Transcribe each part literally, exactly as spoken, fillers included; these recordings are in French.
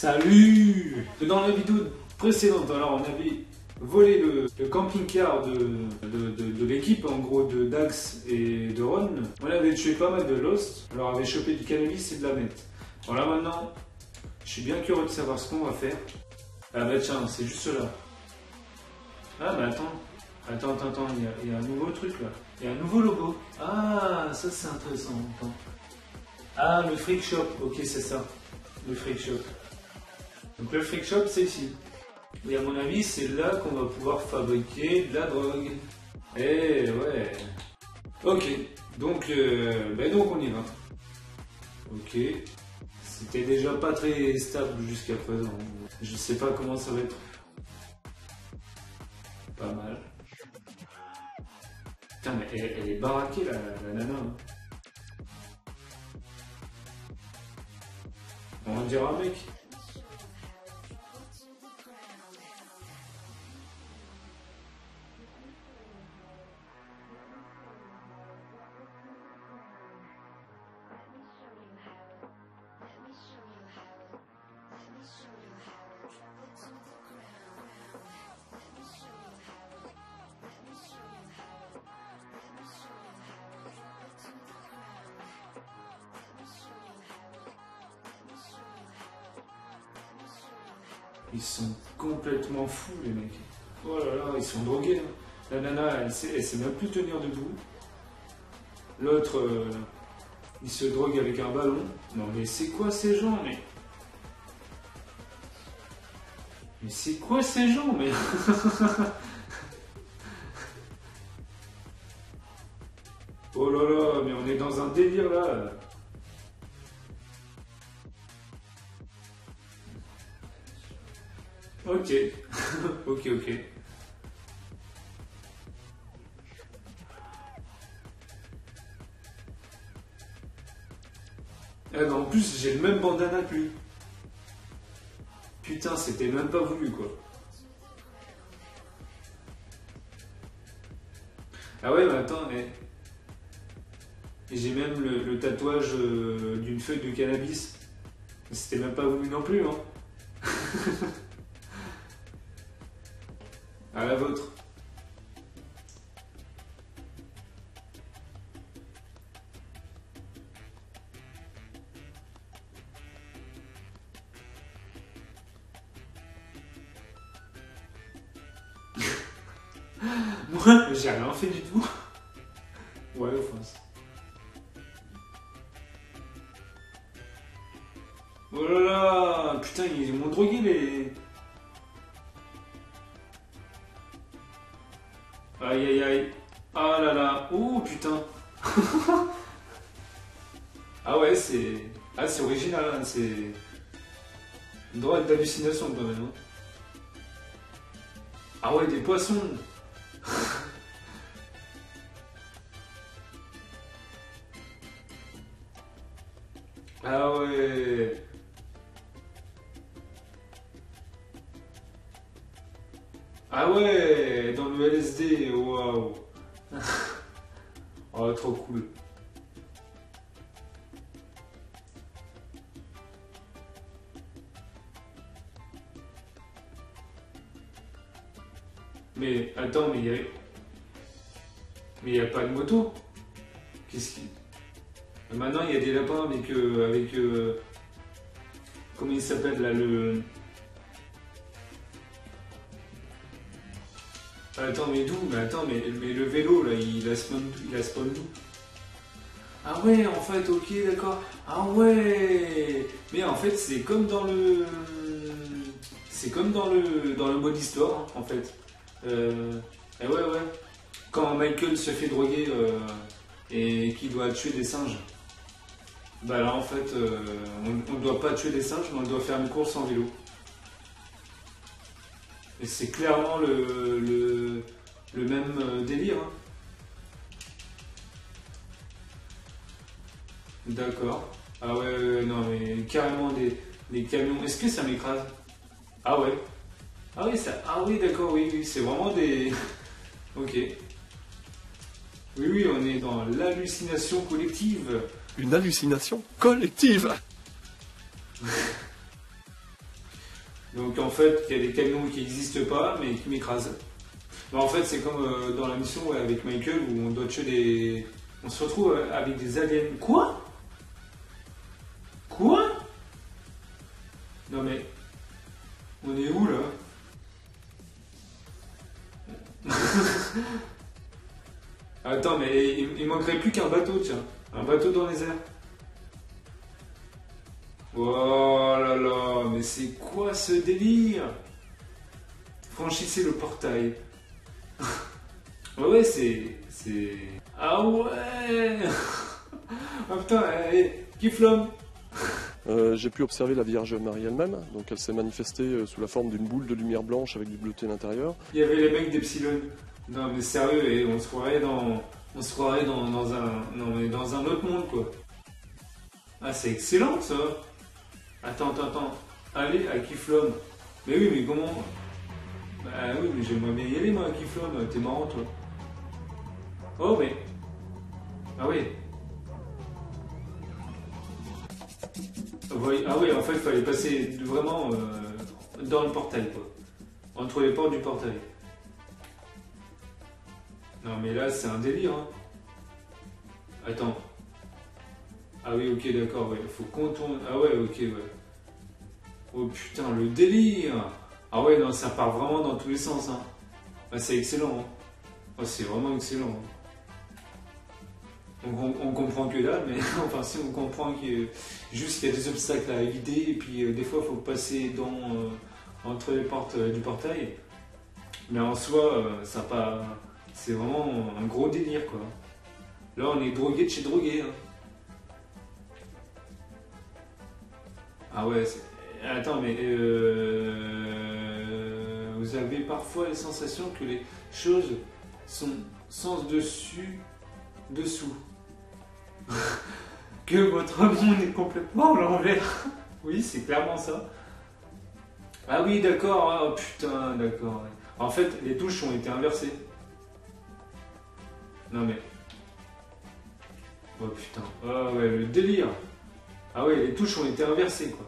Salut! Dans la vidéo précédente, alors on avait volé le, le camping-car de, de, de, de l'équipe, en gros de Dax et de Ron. On avait tué pas mal de Lost, alors on avait chopé du cannabis et de la meth. Voilà, maintenant, je suis bien curieux de savoir ce qu'on va faire. Ah bah tiens, c'est juste là. Ah bah attends, attends, attends, attends, il y a, il y a un nouveau truc là. Il y a un nouveau logo. Ah, ça c'est intéressant. Attends. Ah, le Freak Shop, ok c'est ça. Le Freak Shop. Donc le Freak Shop c'est ici. Et à mon avis c'est là qu'on va pouvoir fabriquer de la drogue. Eh ouais. Ok, donc, euh, ben donc on y va. Ok. C'était déjà pas très stable jusqu'à présent. Je sais pas comment ça va être. Pas mal. Putain mais elle, elle est baraquée la, la nana. Hein. On va dire un mec. Ils sont complètement fous les mecs. Oh là là, ils sont drogués. Hein. La nana, elle sait, elle sait même plus tenir debout. L'autre, euh, il se drogue avec un ballon. Non mais c'est quoi ces gens mais... Mais c'est quoi ces gens mais... Oh là là, mais on est dans un délire là. Ok, ok, ok. Ah non, en plus, j'ai le même bandana que lui. Putain, c'était même pas voulu, quoi. Ah ouais, mais attends, mais... J'ai même le, le tatouage euh, d'une feuille de cannabis. C'était même pas voulu non plus, hein. À la vôtre. Moi, j'ai rien fait du tout. Ouais, enfin. Oh là là, putain, ils m'ont drogué les... Aïe aïe aïe. Ah là là. Oh putain. Ah ouais, c'est... Ah, c'est original, hein. C'est... Une drogue d'hallucination quand même. Hein. Ah ouais, des poissons. Ah ouais. Ah ouais, dans le L S D, waouh. Oh, trop cool. Mais attends, mais il y a... Mais il n'y a pas de moto. Qu'est-ce qui... Maintenant, il y a des lapins avec... Euh, avec euh... Comment il s'appelle là, le... Attends, mais d'où? Mais attends, mais, mais le vélo, là, il a spawn, il a spawn d'où? Ah ouais, en fait, ok, d'accord. Ah ouais. Mais en fait, c'est comme dans le... C'est comme dans le, dans le mode histoire, hein, en fait. Euh... Et ouais, ouais. Quand Michael se fait droguer euh, et qu'il doit tuer des singes. Bah là, en fait, euh, on ne doit pas tuer des singes, mais on doit faire une course en vélo. Et c'est clairement le, le, le même délire. Hein. D'accord. Ah ouais, ouais, non, mais carrément des, des camions. Est-ce que ça m'écrase? Ah ouais. Ah oui, ça. Ah oui, d'accord, oui, oui. C'est vraiment des. Ok. Oui, oui, on est dans l'hallucination collective. Une hallucination collective. Donc en fait, il y a des camions qui n'existent pas, mais qui m'écrasent. Bah, en fait, c'est comme euh, dans la mission ouais, avec Michael où on doit tuer des. On se retrouve avec des aliens. Quoi? Quoi? Non mais. On est où là? Attends, mais il, il manquerait plus qu'un bateau, tiens. Un bateau dans les airs. Oh là là, mais c'est quoi ce délire? Franchissez le portail. Ouais, ouais, c'est. C'est. Ah ouais. Ah putain, allez, Kiflom. Euh, j'ai pu observer la Vierge Marie elle-même, donc elle s'est manifestée euh, sous la forme d'une boule de lumière blanche avec du bleuté à l'intérieur. Il y avait les mecs d'Epsilon. Non mais sérieux, et on se croirait dans. On se croirait dans, dans un. Non mais dans un autre monde quoi. Ah c'est excellent ça. Attends, attends, attends. Allez à Kiflom. Mais oui, mais comment. Bah oui, mais j'aimerais bien y aller moi à Kiflom, t'es marrant toi. Oh mais. Ah oui. Ah oui, en fait, il fallait passer vraiment euh, dans le portail, quoi. Entre les portes du portail. Non, mais là, c'est un délire, hein. Attends. Ah oui, ok, d'accord, ouais. Faut qu'on tourne. Ah ouais, ok, ouais. Oh putain, le délire. Ah ouais, non, ça part vraiment dans tous les sens, hein. Ah, c'est excellent, hein. Ah, c'est vraiment excellent, hein. Donc on, on comprend que là, mais enfin si on comprend que juste qu'il y a des obstacles à éviter et puis euh, des fois il faut passer dans, euh, entre les portes euh, du portail. Mais en soi, euh, ça pas, c'est vraiment un gros délire quoi. Là on est drogué de chez drogué. Hein. Ah ouais, attends mais euh, vous avez parfois la sensation que les choses sont sens dessus, dessous. Que votre monde est complètement à l'envers. Oui, c'est clairement ça. Ah oui, d'accord. Oh putain, d'accord. En fait, les touches ont été inversées. Non mais. Oh putain. Ah ouais, le délire. Ah ouais, les touches ont été inversées quoi.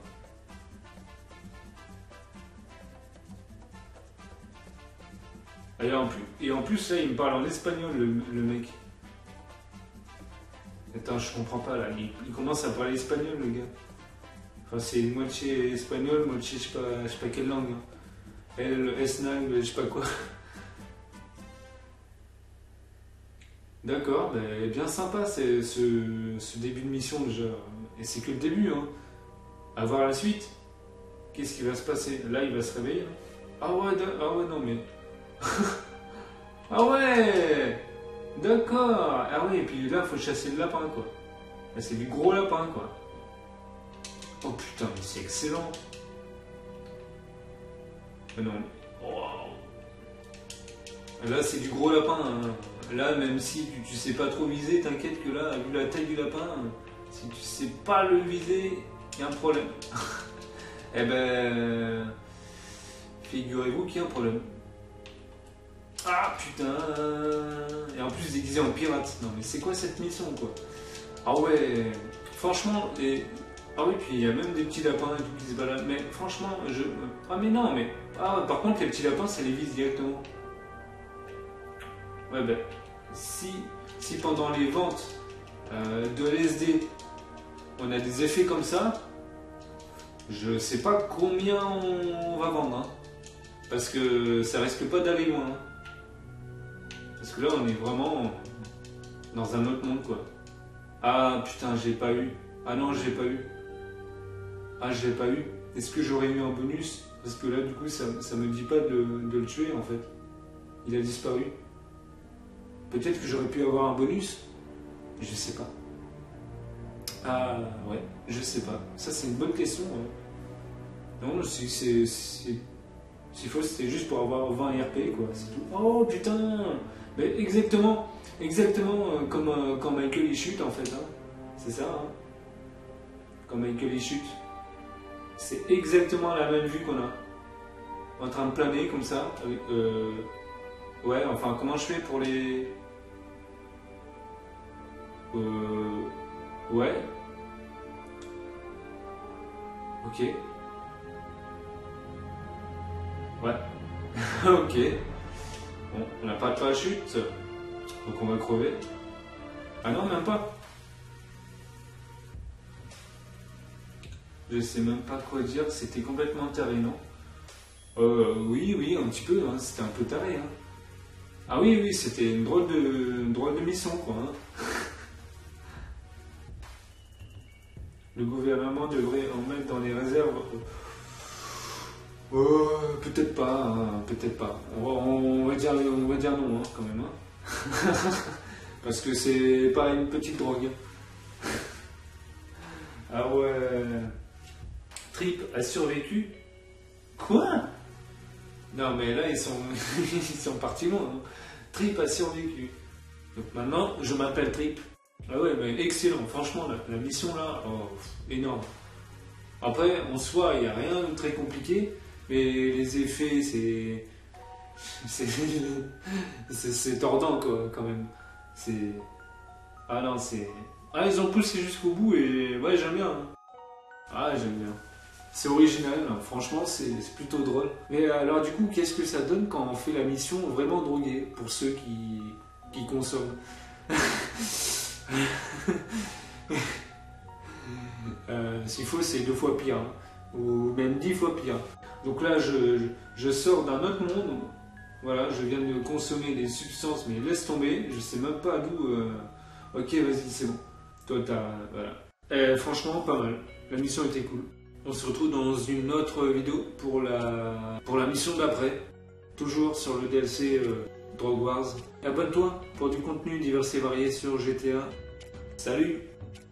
Et en plus, et en plus là, il me parle en espagnol, le, le mec. Attends, je comprends pas là. Il, il commence à parler espagnol, le gars. Enfin, c'est moitié espagnol, moitié je sais pas, je sais pas quelle langue. Hein. El, Esnag, je sais pas quoi. D'accord, ben, bien sympa c'est ce, ce début de mission déjà. Et c'est que le début, hein. À voir la suite. Qu'est-ce qui va se passer? Là, il va se réveiller. Hein. Ah ouais, ah ouais, non mais. Ah ouais. D'accord. Ah oui, et puis là, il faut chasser le lapin, quoi. Là, c'est du gros lapin, quoi. Oh putain, mais c'est excellent. Ah non. Wow. Là, c'est du gros lapin. Hein. Là, même si tu, tu sais pas trop viser, t'inquiète que là, vu la taille du lapin, si tu sais pas le viser, il y a un problème. Eh ben... Figurez-vous qu'il y a un problème. Ah putain. Et en plus déguisé en pirate. Non mais c'est quoi cette mission quoi? Ah ouais. Franchement, et... Ah oui, puis il y a même des petits lapins et tout qui se baladent. Mais franchement, je... Ah mais non, mais... Ah par contre les petits lapins ça les vise directement. Ouais ben... Si, si pendant les ventes euh, de L S D on a des effets comme ça, je sais pas combien on va vendre. Hein. Parce que ça risque pas d'aller loin. Hein. Parce que là, on est vraiment dans un autre monde, quoi. Ah, putain, j'ai pas eu. Ah non, j'ai pas eu. Ah, j'ai pas eu. Est-ce que j'aurais eu un bonus? Parce que là, du coup, ça, ça me dit pas de, de le tuer, en fait. Il a disparu. Peut-être que j'aurais pu avoir un bonus. Je sais pas. Ah, ouais, je sais pas. Ça, c'est une bonne question, ouais. Non, c'est... S'il faut, c'était juste pour avoir vingt R P, quoi. C'est tout. Oh, putain. Mais exactement, exactement euh, comme euh, quand Michael il chute en fait, hein. C'est ça, hein. Quand Michael il chute, c'est exactement la même vue qu'on a, en train de planer comme ça. Euh, ouais, enfin comment je fais pour les, euh, ouais, ok. Ouais. Ok. Bon, on n'a pas de parachute, donc on va crever. Ah non, même pas. Je sais même pas quoi dire, c'était complètement taré, non? Euh, oui, oui, un petit peu, hein, c'était un peu taré. Hein. Ah oui, oui, c'était une drôle de, une drôle de mission, quoi. Hein. Le gouvernement devrait en mettre dans les réserves. Euh, peut-être pas, hein, peut-être pas. On va, on va dire, on va dire non, hein, quand même. Hein. Parce que c'est pas une petite drogue. Ah ouais. Trip a survécu. Quoi? Non mais là ils sont, ils sont partis loin. Hein. Trip a survécu. Donc maintenant je m'appelle Trip. Ah ouais mais excellent, franchement la, la mission là, oh, énorme. Après en soi il n'y a rien de très compliqué, mais les effets c'est... C'est tordant quoi, quand même. C'est... Ah non c'est... Ah ils ont poussé jusqu'au bout et ouais j'aime bien. Hein. Ah j'aime bien. C'est original, franchement c'est plutôt drôle. Mais alors du coup, qu'est-ce que ça donne quand on fait la mission vraiment droguée, pour ceux qui, qui consomment euh, S'il faut, c'est deux fois pire, hein, ou même dix fois pire. Donc là, je, je, je sors d'un autre monde, voilà, je viens de consommer des substances, mais laisse tomber, je sais même pas d'où... Euh... Ok, vas-y, c'est bon. Toi, t'as... Voilà. Et, franchement, pas mal. La mission était cool. On se retrouve dans une autre vidéo pour la, pour la mission d'après. Toujours sur le D L C euh, Drogue Wars. Abonne-toi pour du contenu divers et varié sur G T A. Salut!